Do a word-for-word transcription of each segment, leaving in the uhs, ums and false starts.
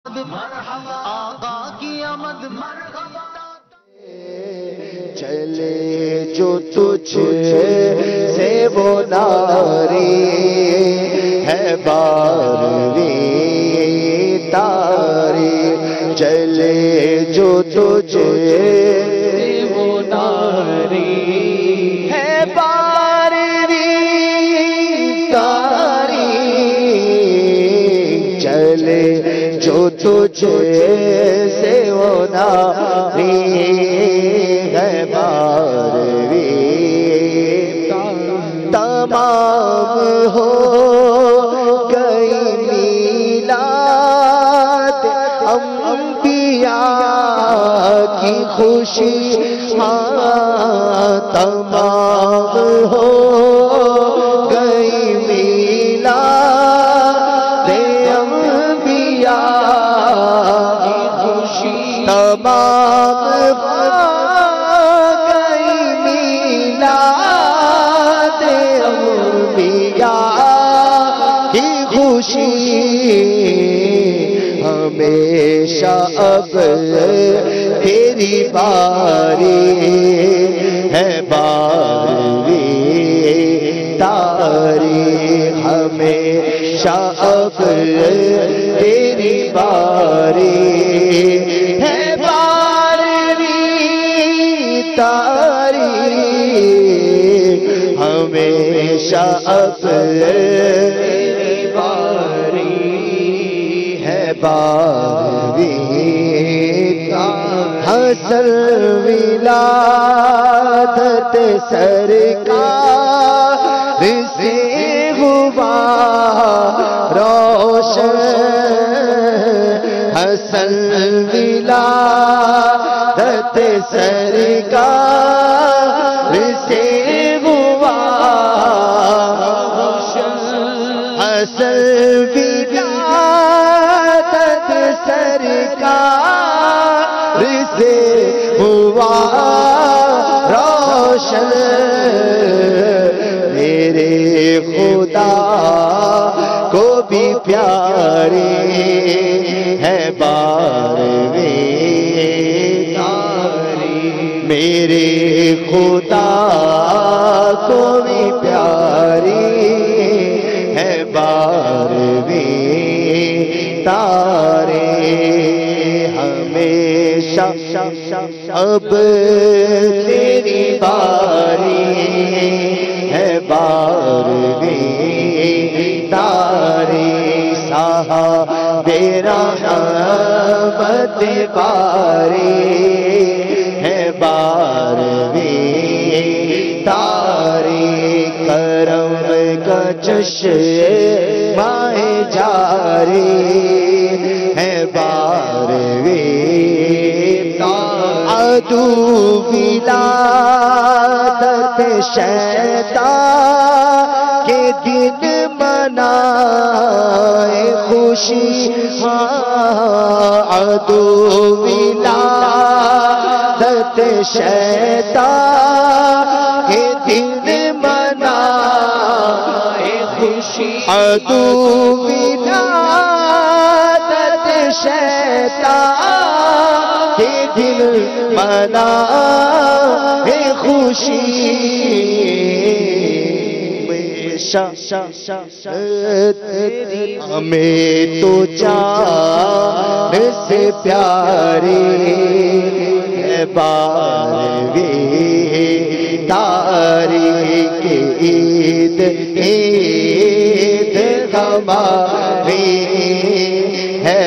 آقا کی آمد مرحبا چلے جو تجھ سے وہ ناری ہے بارہویں تاری چلے جو تجھ سے وہ ناری ہے بارہویں تاری چلے جو تجھ سے وہ ناری ہے بارہویں تمام ہو گئی میلاد انبیاء کی خوشی ہاں تمام ہو گئی میلاد انبیاء کی خوشی تمام ہمیشہ اب تیری باری ہے بارہویں تاری ہمیشہ اب تیری باری ہے بارہویں تاری ہمیشہ اب تیری باری بارہویں حسن ولادت سرکار سے ہوا روشن حسن ولادت سرکار سے ہوا روشن حسن سرکار سے ہوا روشن میرے خدا کو بھی پیارے ہے بارہویں تاری میرے خدا کو بھی پیاری ہے بارہویں تارے ہمیشہ اب تیری باری ہے بارہویں تارے صحابہ رحمت باری ہے بارہویں تارے کرم کا چشمہ جاری ہے بارہویں عدو ولادت شیطان کے دن منائے خوشی عدو ولادت شیطان کے دن منائے خوشی عدو ولادت شیطان کے دل منائے خوشی ہمیں تو جان سے پیاری ہے بارہویں تاریخ عید عید ہماری ہے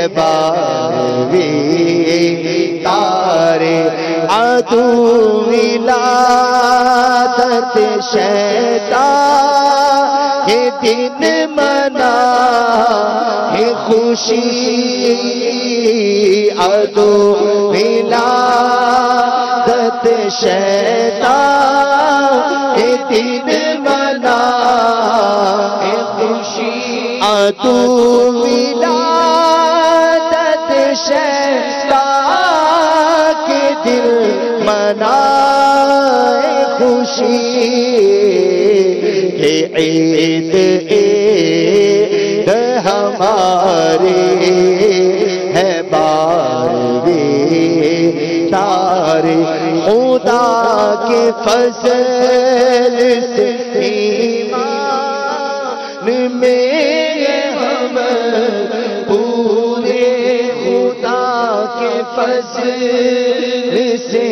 بارہویں تارے عدو ولادت شیطان کے دن منا ہے خوشی عدو ولادت شیطان کے دن منا ہے خوشی عدو ولادت شیطان کے دل منا ہے خوشی کہ عید عید ہماری ہے خدا کے فضل سے ایمان میں ہم پورے، خدا کے فضل سے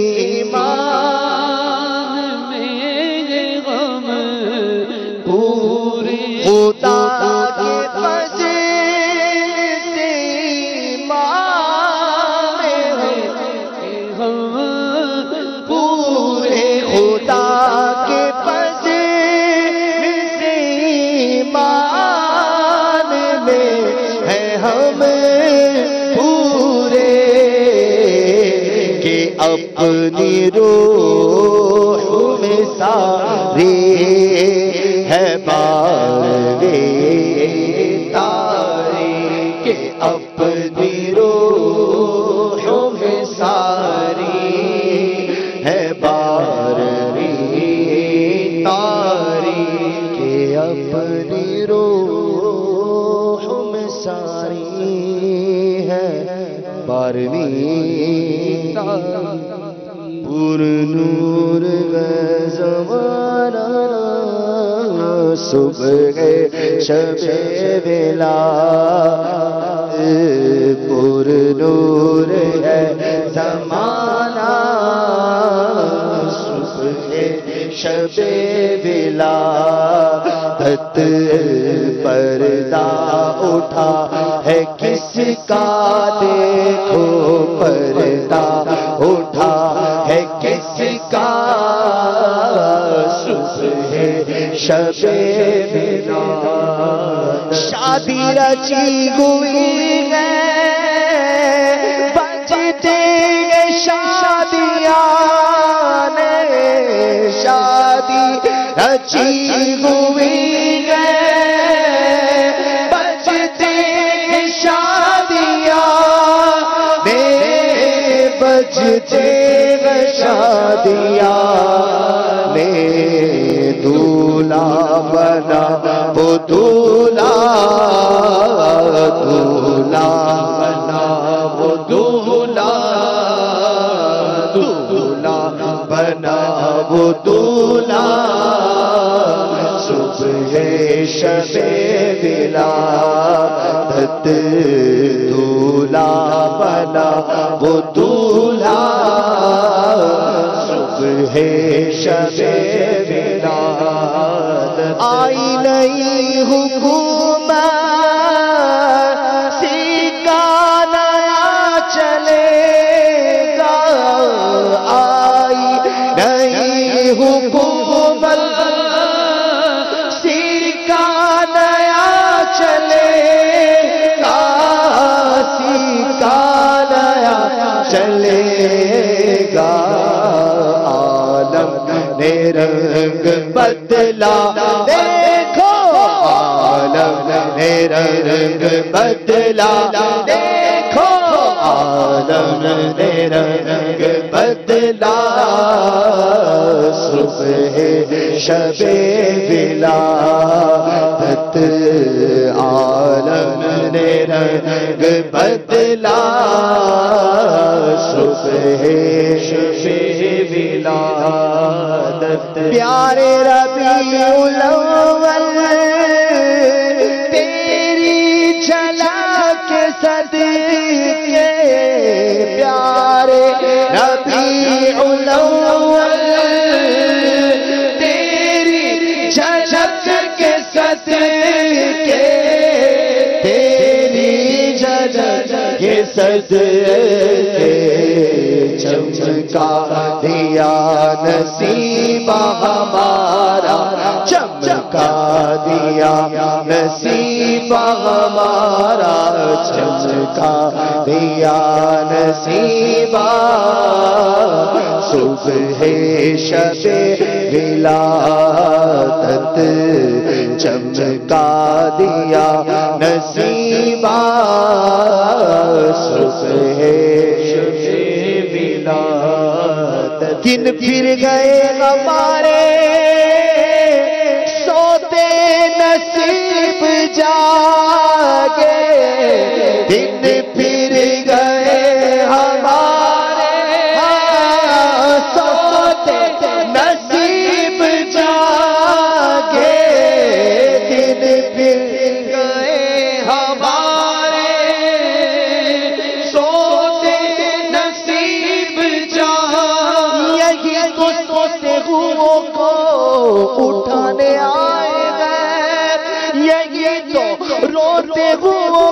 ایمان میں ہم پورے، خدا کے فضل سے ایمان میں ہم پورے، خدا کے فضل سے ایمان میں ہے ہم پورے، کہ اپنی روح میں ساری ہے بارے تاری، کہ اپنی روح میں ساری ہے بارے تاری، کہ اپنی روح میں ساری ہے بارہویں پر نور زمانہ، صبح شب ولاد پر نور ہے زمانہ، صبح شب ولادت پردہ اٹھا ہے کس کا، دیکھو پردہ اٹھا ہے کس کا، صبح شب ولادت شادی رچی ہوئی ہے، بجتے ہیں شادیاں نے، شادی رچی ہوئی ہے، بجتے ہیں شادیاں نے، بجتے ہیں شادیاں نے، دولہا بنا وہ دولہا، دولہا بنا وہ دولہا، دولہا بنا وہ دولہا، صبح شب ولادت دولہا بنا وہ دولہا، صبح شب ولادت آئی نئی حکومت، سکہ نیا چلے گا، آئی نئی حکومت، سکہ نیا چلے گا، سکہ نیا چلے گا، عالم نے رنگ بدلا، دیکھو عالم نے رنگ بدلا، دیکھو عالم نے رنگ بدلا، صبح شب ولادت عالم نے رنگ بدلا، صبح شب ولادت پیارے ربیع الاول تیری جھلک صدقے، پیارے ربیع الاول تیری جھلک کے صدقے، تیری جھلک کے صدقے، چمکا دیا نصیب ہمارا، چمکا دیا نصیب ہمارا، چمکا دیا نصیب، صبح شب ولادت چمکا دیا نصیب، صبح شب ولادت دن پھر گئے ہمارے سوتے نصیب جاگے، دن پھر گئے ہمارے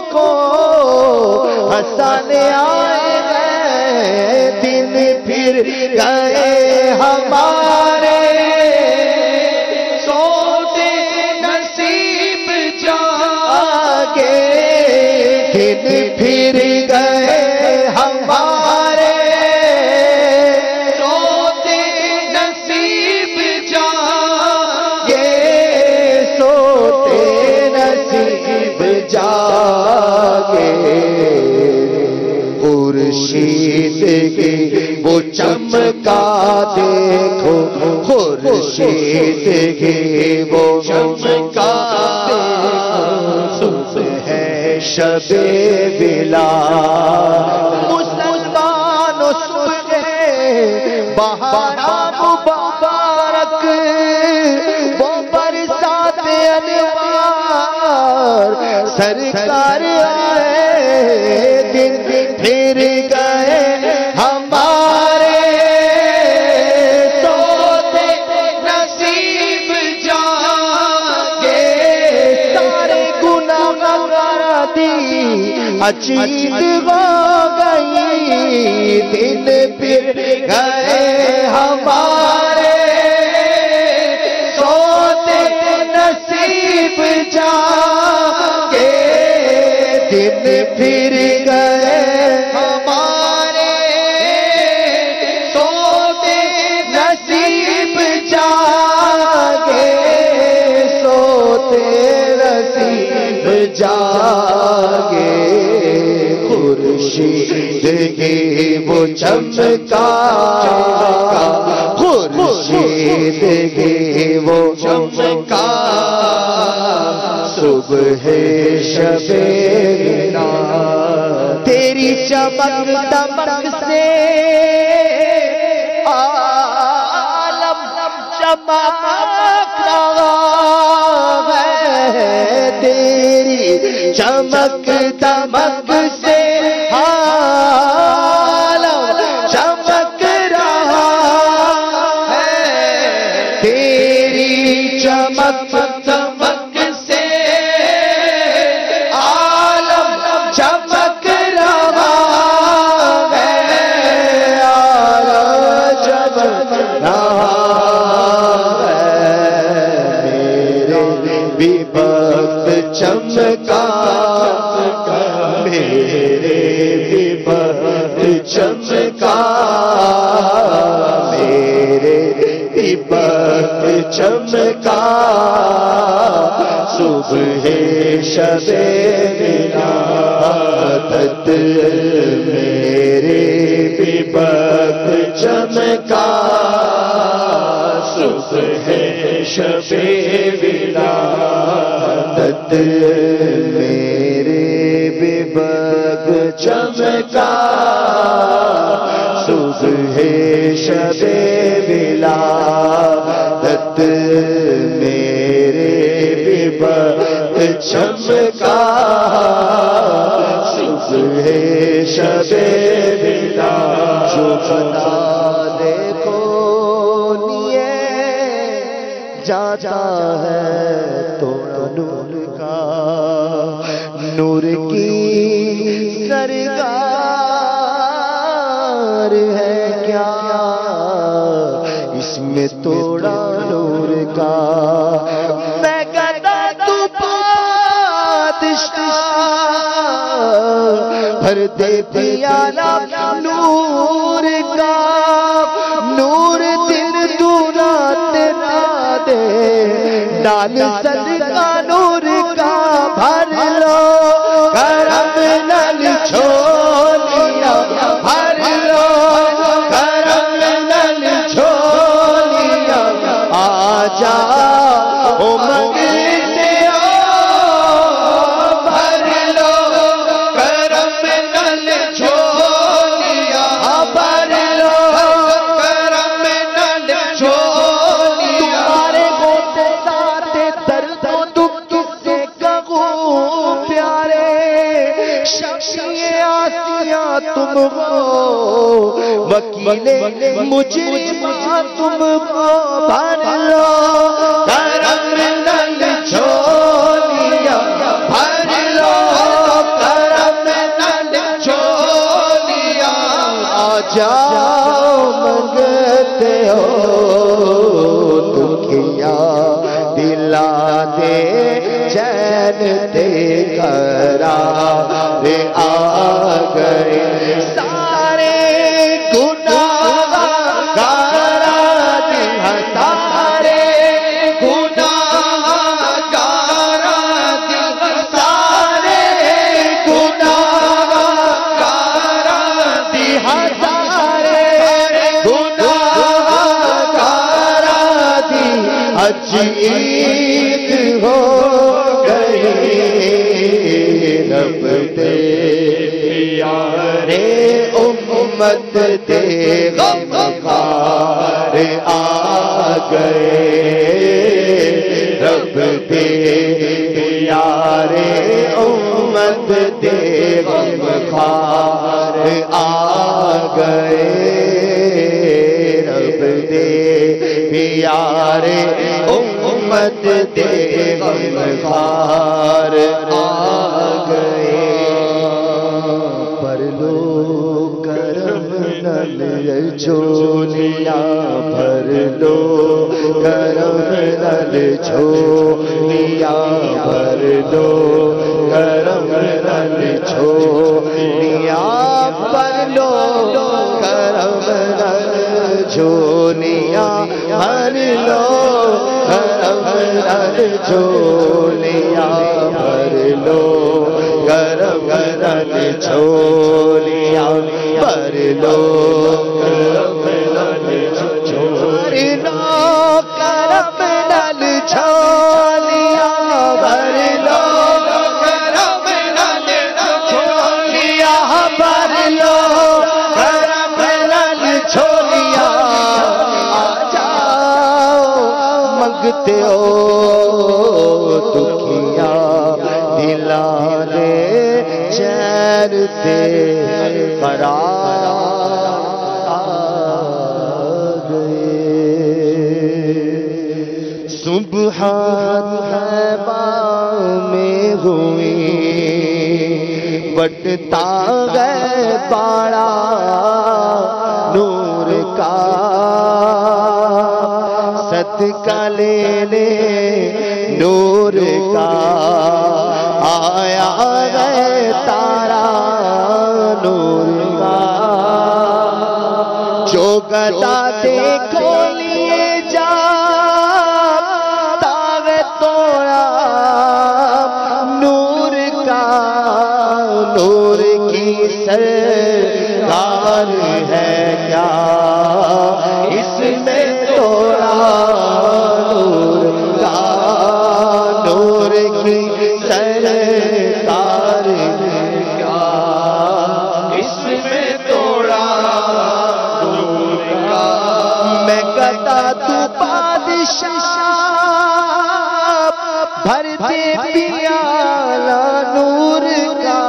کو ہنسانے آئے گئے، دن پھر گئے ہمارے سوتے نصیب جاگے، دن پھر گئے ہمارے سوتے نصیب جاگے، سوتے نصیب جاگے، خورشید کی وہ چمکا دیکھو، خورشید کی وہ چمکا دیکھو، صبح ہے شب بلال، مسلمان و صبح بہارا مبارک، وہ برسات انوار سرکار آئے، دن پھر گئے ہمارے سوتے نصیب جاگے، سارے گناہ دی اچید ہو گئی، دن پھر گئے ہمارے سوتے نصیب جاگے، دن پھر گئے ہمارے سوتے نصیب جاگے، سوتے نصیب جاگے، خورشید کی وہ چمکا، خورشید کی وہ چمکا، صبح شب بلال، تیری چمک دمک سے عالم چمک رہا ہے، تیری چمک دمک سے عالم چمک رہا ہے، تیری چمک دمک سے عالم چمک رہا ہے، عالم چمک رہا ہے، میرے بھی وقت چمکا، میرے بھی وقت چمکا، میرے بھی وقت چمکا، صبح شب ولادت، میرے بھی وقت چمکا، صبح شب ولادت، میرے بھی وقت چمکا، صبح شب ولادت، میرے بھی وقت چمکا، صبح شب ولادت، جو بنا دیکھو نیے جاتا ہے توڑا نور کا، نور کی سرکار ہے کیا، اس میں توڑا نور کا، میں کہتا تو بادشاہ بھر دے پیالہ نور کا، نور دن تو رات نہ دے، ڈال صدقہ نور کا بھر لو، کرم نل چھولیا بھر لو، کرم نل چھولیا، آ جا او منگتے آؤ، بھر لو، کرم نل چھولیا بھر لو، کرم نل چھولیا، تمہارے ہوتے ساتھ درد و دکھ سے کہوں پیارے، شفیع آسیہ تم ہو، وکیل مجرمہ تم ہو، بھر لو، کرم نل چھولیا بھر لو، جاؤ منگتے ہو دکھیا دلا دے چین دے قرار آ گئے سارے گناہ گارا دی سارے گناہ گارا دی سارے گناہ گارا دی ہزارے گناہ گارا دی اج عید ہو گئی رب دے پیارے امت دے غم خار آ گئے رب دے پیارے امت دے غم خار آ گئے رب دے پیارے امت دے غم خار آ گئے پر لو کرم نل جھولیاں بھر لو کرم نل جھولیاں بھر لو کرم نل جھولیاں بھر لو کرم نل جھولیاں بھر لو کرم نل جھولیاں بھر لو کرم نل جھولیاں بھر لو کرم نل جھولیاں کرم نل جھولیاں بھر لو کرم نل جھولیاں بھر لو کرم نل جھولیاں آ جاؤ منگتے ہو دکھیا دلا دے چین دے قرار آ گئے سبحان طیبہ میں ہوئی بٹتا گئے پاڑا نور کا صدقہ لینے نور کا آیا گئے تارا نور کا جو گدا دیکھو لیے جا تاغ توڑا نور کا نور کی سرکار ہے کیا اس میں توڑا نور کا نور کی سرکار کیا اس میں توڑا نور کا میں گدا تو بادشاہ بھر دے پیالہ نور کا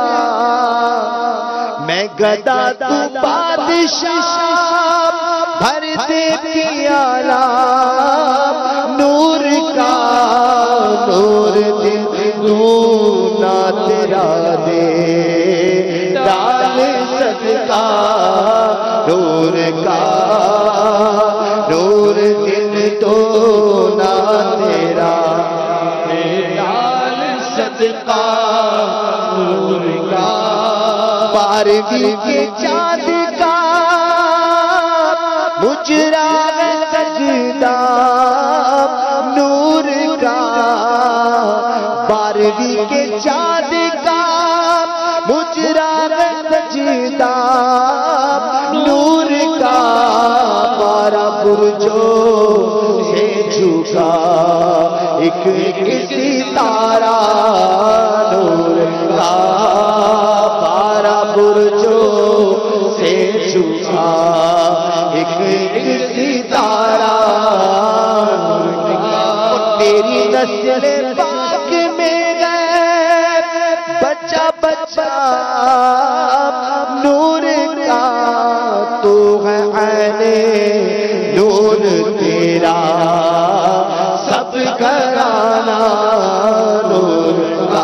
میں گدا تو بادشاہ بھر دے پیالہ نور کا نور دل دونا تیرا دے ڈال صدقہ نور کا نور دل دونا تیرا ڈال صدقہ نور کا بارہویں کے چاند کا مجرا سجدہ نور کا بارہویں کے چاند کا مجرا سجدہ نور کا بارہ برجوں سے جھکا ایک ایک ستارہ نور کا بارہ برجوں سے جھکا ایک ایک ستارہ نور کا تیری نسل پاک میں گئے بچہ بچہ نور کا تو ہے عین نور تیرا سب گھرانہ نور کا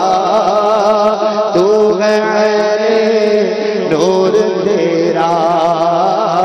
تو ہے عین نور تیرا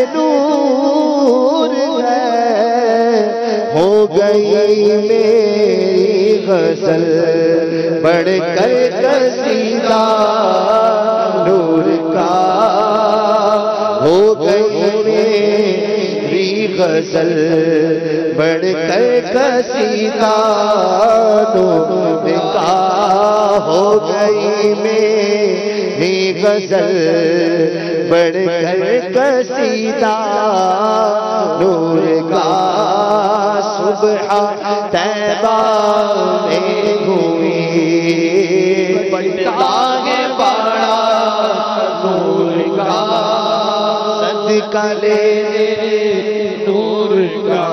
نور ہے ہو گئی میری غزل بڑھ کر قصیدہ نور کا ہو گئی میری غزل بڑھ کر قصیدہ نور کا ہو گئی میری غزل بڑھ کر قصیدہ نور کا صبح طیبہ میں ہوئی بڑھتا ہے بڑا نور کا صدقہ لے نور کا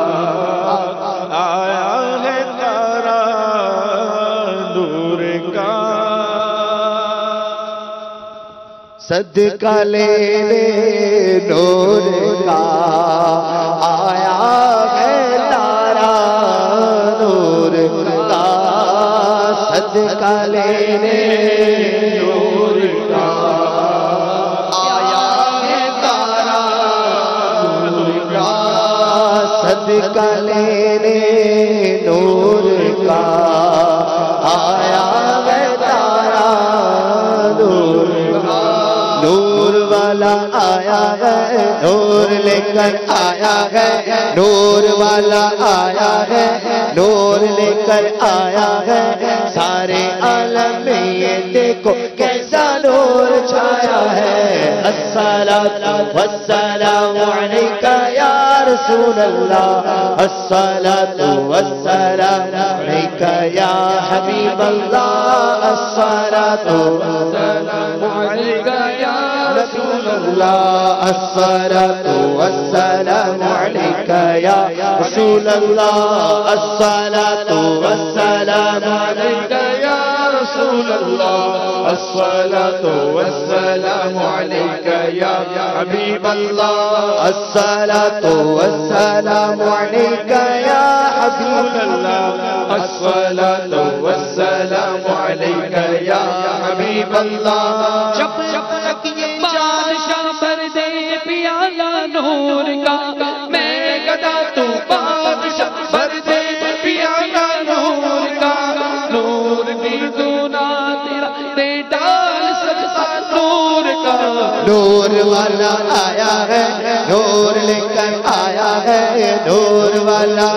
آیا ہے تارا نور کا صدقہ لینے نور کا آیا ہے تارا نور کا صدقہ لینے نور کا آیا ہے تارا نور کا صدقہ لینے نور کا آیا ہے تارا نور کا نور والا آیا ہے نور لے کر آیا ہے نور والا آیا ہے نور لے کر آیا ہے سارے عالم میں یہ دیکھو کیسا نور چھایا ہے الصلاۃ والسلام علیکہ یا رسول اللہ الصلاۃ والسلام علیکہ یا حبیب اللہ الصلاۃ والسلام علیکہ یا رسول اللہ الصلاۃ والسلام علیکہ یا رسول اللہ الصلاۃ والسلام علیکہ یا رسول اللہ الصلاۃ والسلام علیکہ یا حبیب اللہ الصلاۃ والسلام علیکہ یا حبیب اللہ الصلاۃ والسلام علیکہ یا حبیب اللہ جب جب تک یہ بادشاہ بھر دے پیالہ نور کا میں گدا تو بادشاہ بھر دے پیالہ نور کا نور کی دونا تیرا دے ڈال صدقہ نور کا نور والا آیا ہے نور لے کر آیا ہے نور والا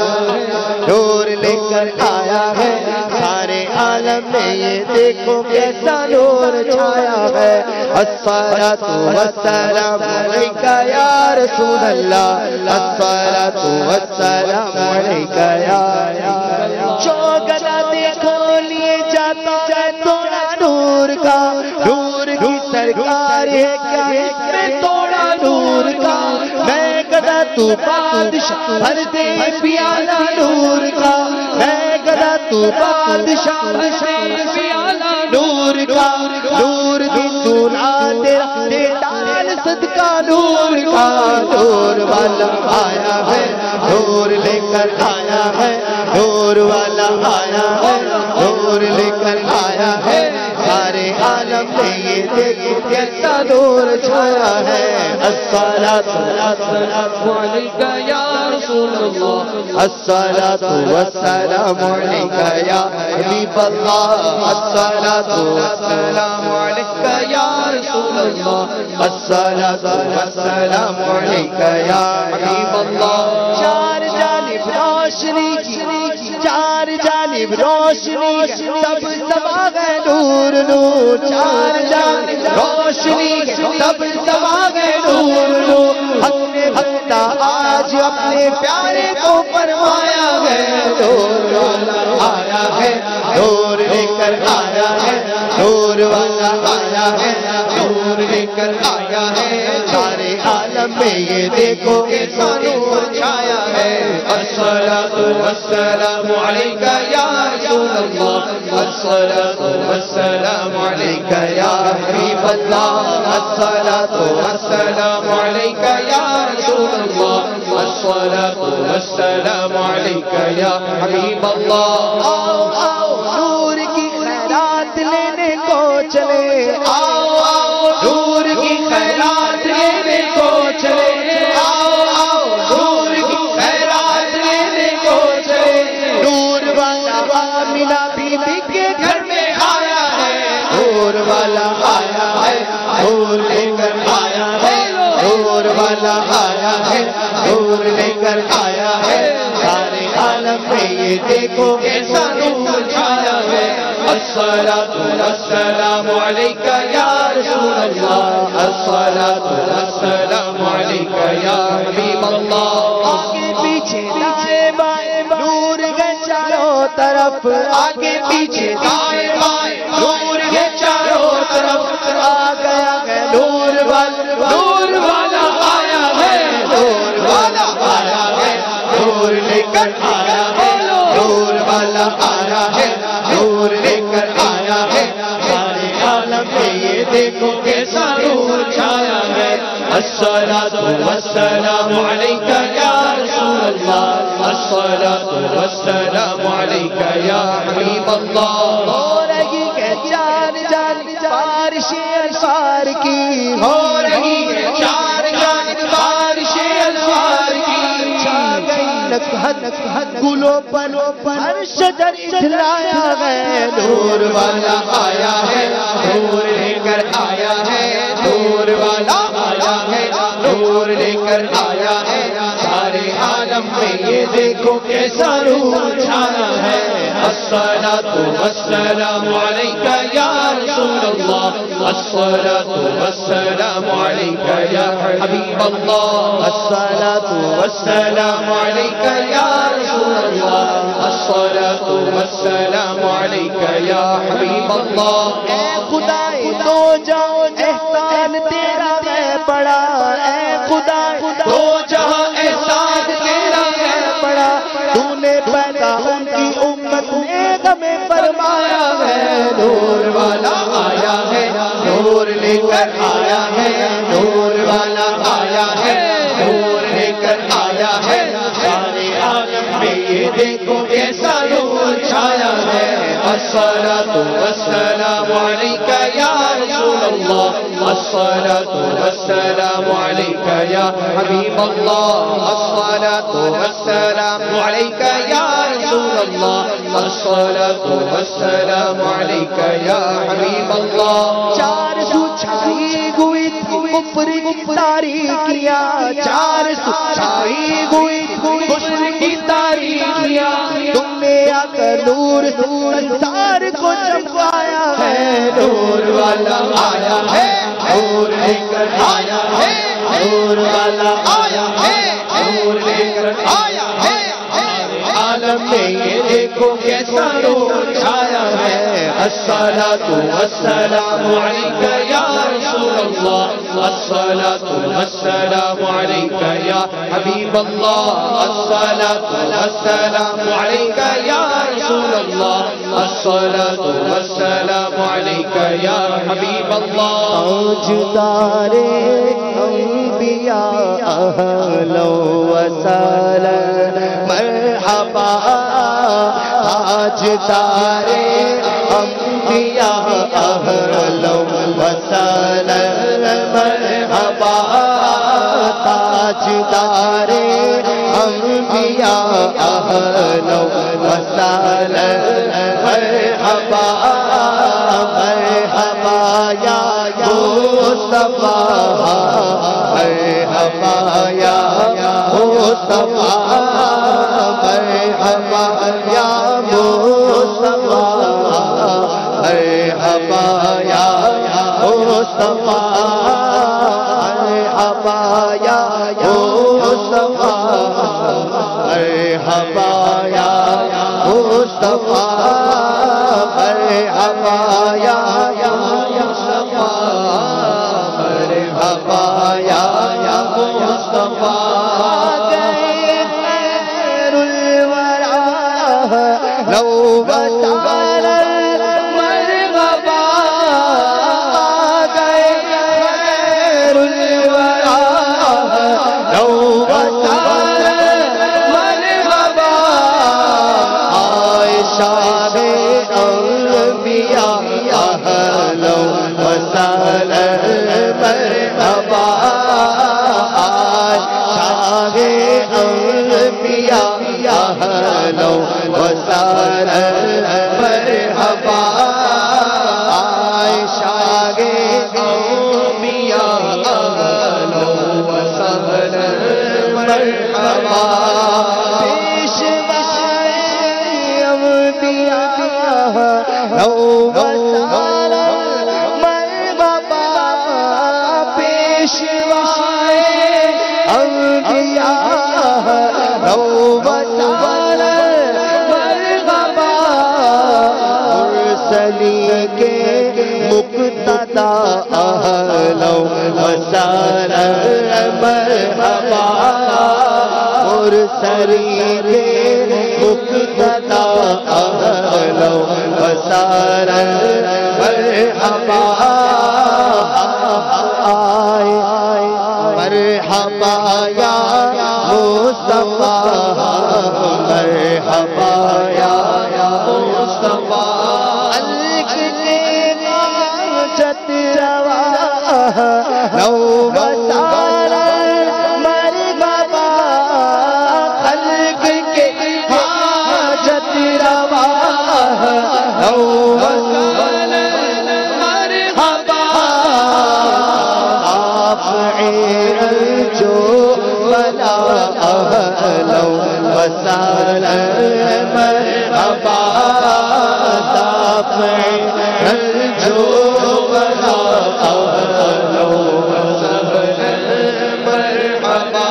نور لے کر آیا ہے سارے عالم میں یہ دیکھو کیسا نور چھایا ہے الصلاۃ والسلام علیکہ یا رسول اللہ الصلاۃ والسلام علیکہ یا جو گدا دیکھو لیے جاتا ہے توڑا نور کا نور کی سرکار ہے کیا میں توڑا نور کا میں گدا تو بادشاہ بھر دے پیالہ نور کا میں گدا تو بادشاہ بھر دے پیالہ نور کا نور کی دونا تیرا دے ڈال صدقہ نور کا نور والا آیا ہے نور لے کر آیا ہے نور والا آیا ہے نور لے کر آیا ہے سارے عالم میں یہ دیکھو کیسا نور چھایا ہے الصلاۃ علیکہ یا رسول اللہ الصلاۃ والسلام علیکہ یا حبیب اللہ الصلاۃ والسلام علیکہ یا رسول اللہ الصلاۃ والسلام علیکہ یا حبیب اللہ چار جانب روشنی کی چار جانب روشنی سب سما گئے نور نور چار جانب روشنی سب سما گئے نور نور حق نے بندہ آج اپنے پیارے کو فرمایا ہے نور والا آیا ہے نور لے کر آیا ہے نور والا آیا ہے نور لے کر آیا ہے سارے عالم میں یہ دیکھو کیسا نور چھایا ہے الصلاۃ والسلام علیکہ یا رسول اللہ الصلاۃ والسلام علیکہ یا حبیب اللہ الصلاۃ والسلام علیکہ یا رسول اللہ الصلاۃ والسلام علیکہ یا حبیب اللہ آؤ آؤ نور کی خیرات لینے کو چلے آؤ آؤ نور کی خیرات لینے کو چلے نور لے کر آیا ہے سارے عالم میں یہ دیکھو کیسا نور چھایا ہے الصلاۃ والسلام علیک یا رسول اللہ الصلاۃ والسلام علیک یا حبیب اللہ آگے پیچھے دائیں بائیں نور ہے چاروں طرف آگے پیچھے دائیں بائیں نور ہے چاروں طرف آ گیا ہے نور والا نور والا آیا ہے نور والا آیا ہے نور لے کر آیا ہے نور والا آیا ہے نور لے کر آیا ہے سارے عالم میں یہ دیکھو کیسا نور چھایا ہے الصلاۃ والسلام علیک یا رسول اللہ الصلاۃ والسلام علیک یا حبیب اللہ ہو رہی ہے جان جان بارش انوار کی ہو رہی ہے چار جان بارش انوار کی گلوں پر ہر شجر کھلایا ہے نور والا آیا ہے نور لے کر آیا ہے نور والا آیا ہے نور لے کر آیا ہے سارے عالم میں یہ دیکھو کیسا نور چھایا ہے الصلاۃ والسلام علیک یا رسول اللہ الصلاۃ والسلام علیک یا حبیب اللہ الصلاۃ والسلام علیک یا رسول اللہ الصلاۃ والسلام علیک یا حبیب اللہ اے خدا تو جاؤ احسان تیرا ہے بڑا اے خدا تو جہاں احسان تیرا ہے بڑا تو نے پیدا ان کی امت نے ہمیں فرمایا ہے نور والا آیا ہے نور لے کر آیا ہے نور والا آیا ہے نور لے کر آیا ہے سارے عالم میں یہ دیکھو کیسا نور چھایا ہے الصلاۃ والسلام علیک یا رسول اللہ الصلاۃ والسلام علیک یا حبیب اللہ الصلاۃ والسلام علیک یا رسول اللہ الصلاۃ والسلام علیک یا حبیب اللہ چار سو چھائی ہوئی کفر کی تاریکیاں چار سو چھائی ہوئی کفر کی تاریکیاں تم نے آ کر نور سنسار کو چمکایا ہے نور والا آیا ہے نور لے کر آیا ہے نور والا آیا ہے نور لے کر آیا ہے عالم میں یہ دیکھو کیسا نور چھایا ہے الصلاۃ والسلام علیک یا رسول اللہ الصلاۃ والسلام علیک یا حبیب اللہ الصلاۃ والسلام علیک یا رسول اللہ الصلاۃ والسلام علیک یا حبیب اللہ تاجدار انبیاء اہلا وسہلا مرحبا تاجدار انبیاء اہلا وسہلا مرحبا تاجدار انبیاء اہلا وسہلا مرحبا مرحبا یا مصطفیٰ مرحبا یا مصطفیٰ مرحبا یا مصطفیٰ مرحبا یا مصطفیٰ مرحبا یا مصطفیٰ مرحبا یا مصطفیٰ مرحبا یا مصطفیٰ مرحبا یا مصطفیٰ گئے خیر الورا لو بسال مرحبا گئے خیر الورا لو بسال مرحبا عائشہ انبیاء اہلا وسہلا مرحبا شاہ انبیاء اہلا وسہلا مرحبا شاہ انبیاء اہلا وسہلا مرحبا مرحبا پیشوائے انبیاء لو وسالا مرحبا پیشوائے انبیاء لو وسالا مرحبا مرسلی کے مقتدا لو وسالا مرحبا مرسلی کے مقتدا لو وسالا مرحبا مرحبا یا مصطفیٰ مرحبا یا مصطفیٰ الگ کے حاجت روا لو وسالا مرحبا الگ کے حاجت روا لو وسالا مرحبا آپ جو بلا لو وسالا مرحبا جو بلا لو وسالا مرحبا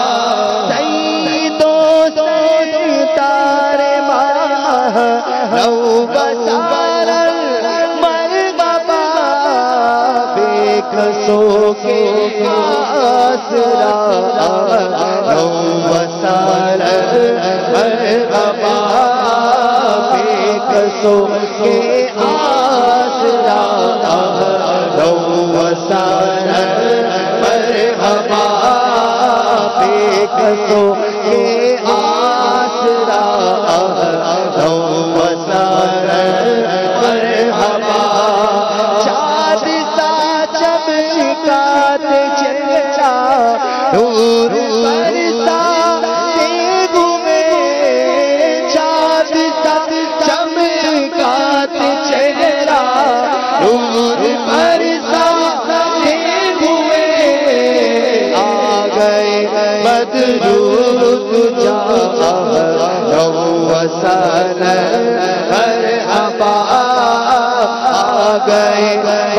سید و سردار ماہ لو وسالا مرحبا بے کسوں کے آسرا لو وسالا مرحبا بے کسوں کے آسرا لو وسالا مرحبا بے کسوں کے آسرا لو وسالا مرحبا چاند سا چمکات چہرہ نور برسا دیگو میں چاند سا چمکات چہرہ نور برسا دیگو میں آ گئے بدرود جا لو وسالا مرحبا آ گئے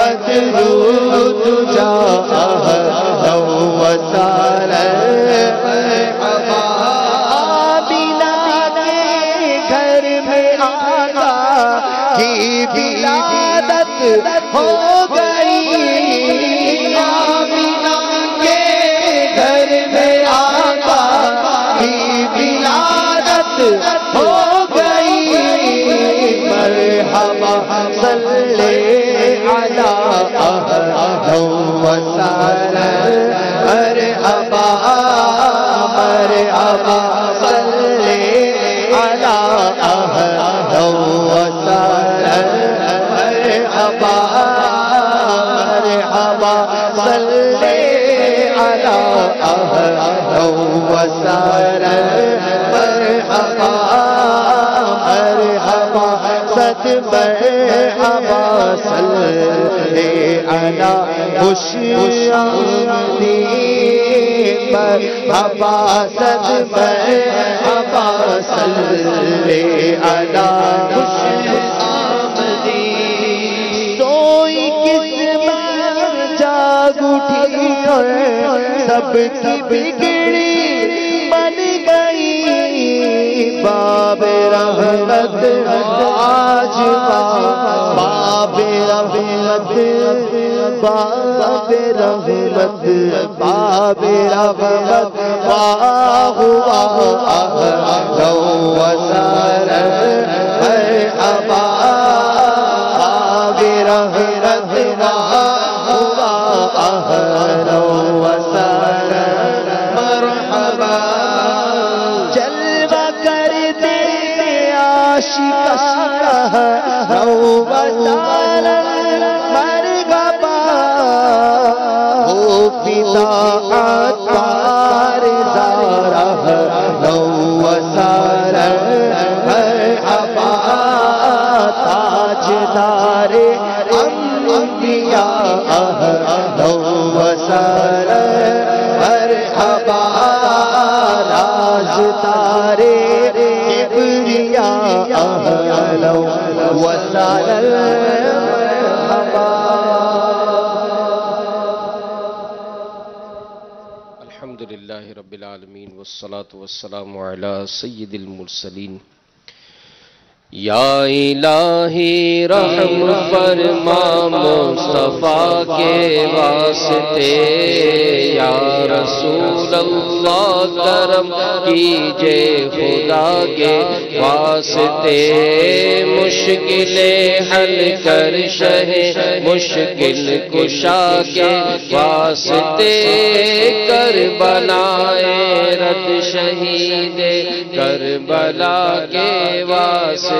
بدرود جا لو وسالا مرحبا آمینہ کے گھر میں آقا کی ولادت ہو گئی آمینہ کے گھر میں آقا کی ولادت ہو گئی مرحبا صلی علی لو وسالا مرحبا مرحبا صلی علی لو وسالا مرحبا مرحبا صلی علی لو وسالا مرحبا مرحبا صد مرحبا صلی علی خوشی آمدی مرحبا صد مرحبا صلی علی خوشی آمدی سوئی قسمت جاگ اٹھی سب کی بگڑی بن گئی باب رحمت آج باب رحمت باب رحمت باب رحمت واہ واہ لو وسالا مرحبا باب رحمت واہ واہ لو وسالا مرحبا جلوہ کر دے عاشق لو وسالا مرحبا ہو فدا عطار زارہ لو وسالا مرحبا تاجدار انبیاء لو وسالا مرحبا تارے کبریاء اہلا و سہلا الحمدللہ رب العالمین والصلاة والسلام علی سید المرسلین یا الہی رحم فرما مصطفیٰ کے واسطے یا رسول اللہ کرم کیجے خدا کے واسطے مشکلیں حل کر شہ مشکل کشا کے واسطے کربلائے رد شہید کربلا کے واسطے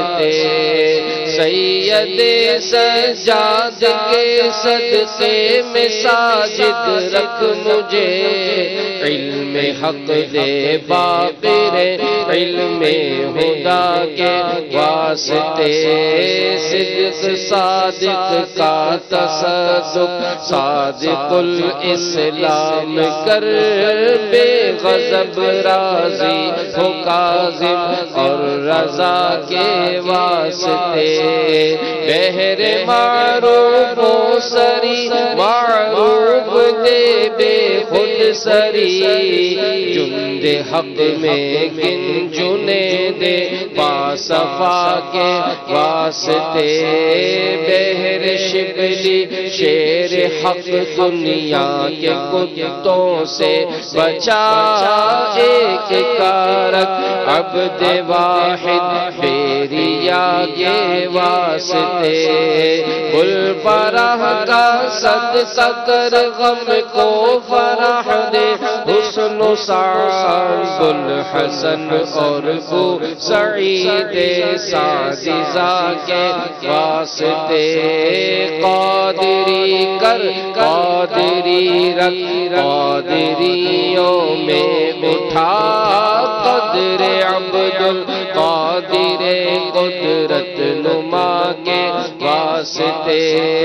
سید سجاد کے صدقے میں ساجد رکھ مجھے علم حق دے باقر علم خدا کے واسطے صدق صادق کا تصدق صادق الاسلام کر بے غضب راضی ہو کاظم اور رضا کے واسطے بہر معروف و سری معروف دے بے خود سری جند حق میں گنجنے دے باصفا کے واسطے بہر شبلی شیر حق دنیا کے کتوں سے بچا ایک کارک عبد واحد بیریا کے واسطے گل فرح کا صدقہ کر غم کو فرح دے حسن و سعد گل حسن اور بو سعید سعدزا کے واسطے قادری کر قادری رکھ قادریوں میں اٹھا قدر عبد القادر قدرت نما کے واسطے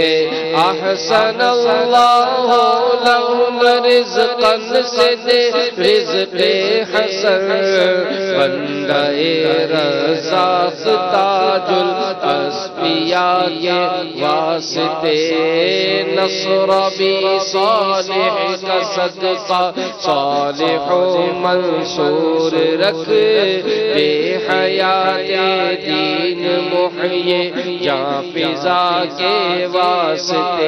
احسن اللہ لہم رزقا سے دے رزق حسن بندہ رزاق تاج الاسفیاء کے واسطے نصر بی صالح کا صدقہ صالح و منصور رکھ بے حیات دین محیی جاں فضا کے واسطے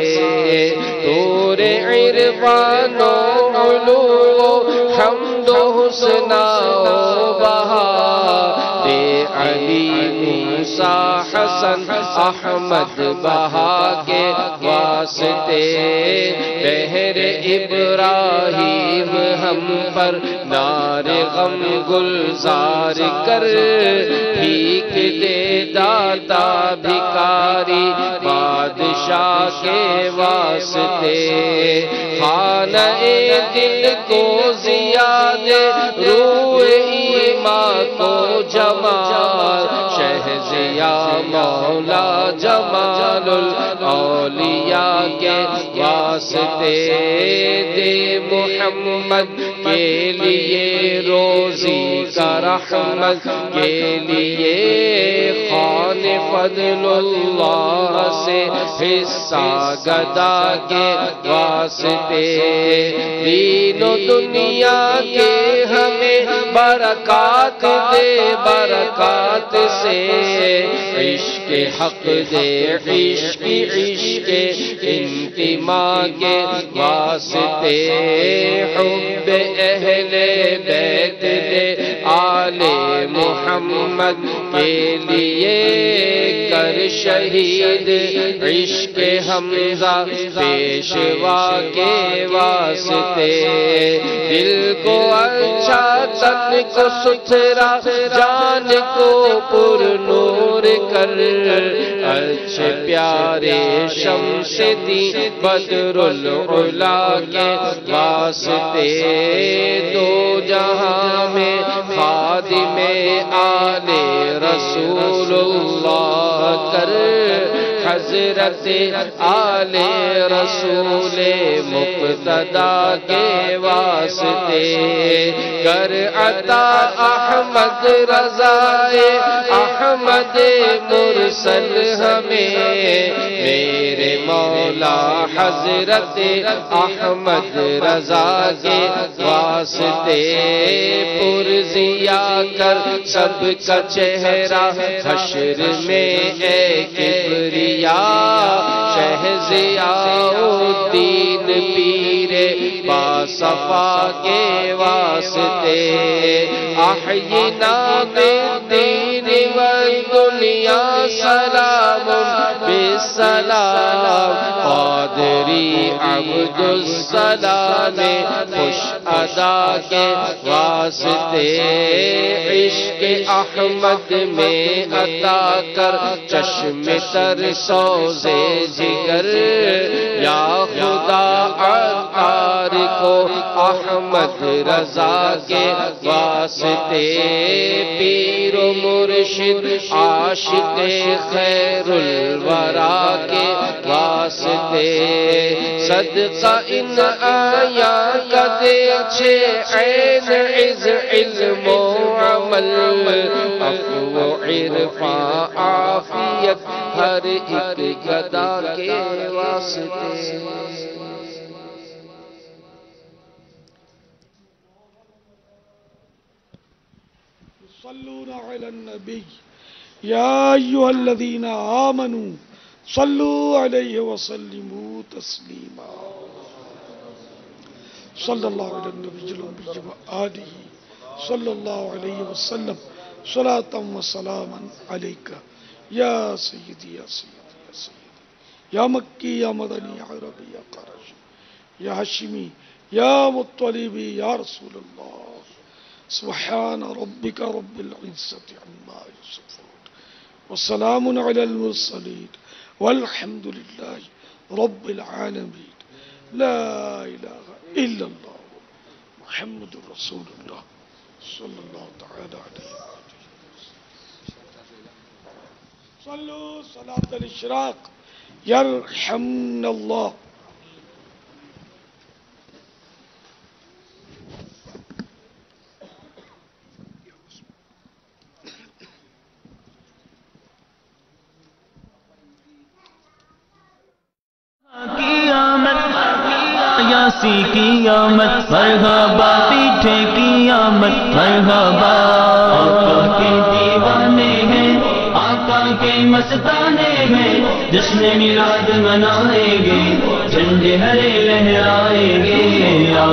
تور عرفان و علو حمد و حسنہ و بہا دے علی موسیٰ حسن احمد بہا کے واسطے بہر ابراہیم ہم پر نار غم گلزار کر بھیک دے داتا بھکاری بادشاہ کے واسطے خانہ دل کو زیاد روح ایمان کو جمال شہزیا مولا جمال الاولیاء کے واسطے دے محمد کے لیے روزی کا رحمت کے لیے خان فضل اللہ سے حصہ گدا کے واسطے دین و دنیا کے ہمیں برکات دے برکات سے عشق حق دے عشق عشق انتماء کے واسطے حب اہل بیت دے آل محمد کے لیے کر شہید عشق حمزہ پیشوا کے واسطے دل کو اچھا تن کو ستھرا جان کو پر نور کر اچھے پیارے شمس دی بدر العلا کے واسطے دو جہاں میں خادم آل رسول اللہ کر حضرت آل رسول مقتدیٰ کے واسطے کر عطا احمد رضائے احمد مرسل ہمیں میرے مولا حضرت احمد رضا کے واسطے پرزیا کر سب کا چہرہ حشر میں اے کبریا شہزیاء الدین پیر باصفا کے واسطے احینا بالدین والدنیا سلام بالسلام قادری عبد السلام خوش ادا کے واسطے عشق احمد میں عطا کر چشم تر سوزے جگر یا خدا عطار کو احمد رضا کے واسطے پیر و مرشد عاشق خیر الورا کے واسطے صدقہ ان آیا کا دے چھے عین عز علم و عمل عفو و عرفان عافیت ہر ایک گدا کے واسطے صلون علی النبی یا ایھا الذین آمنوا صلوا علیہ وسلموا تسلیما صلی اللہ علی النبی الامی وآلہ صلی اللہ علیہ وسلم صلاة و سلاما علیکہ یا سیدی یا سیدی یا سیدی یا مکی یا مدنی یا عربی یا قرشی یا حشمی یا مطلبی یا رسول اللہ سبحان ربک رب العزت عما یصفون والسلام علی المرسلین والحمد للہ رب العالمین لا الہ الا اللہ محمد رسول اللہ صلی اللہ تعالی علیہ وسلم صلو صلاة الاشراق یرحمن اللہ یاسی کی آمد مرحبا پیٹھے کی آمد مرحبا آقا کے دیوانے ہیں آقا کے مستانے ہیں جشن میلاد منائیں گے جھنڈے ہرے لہرائیں گے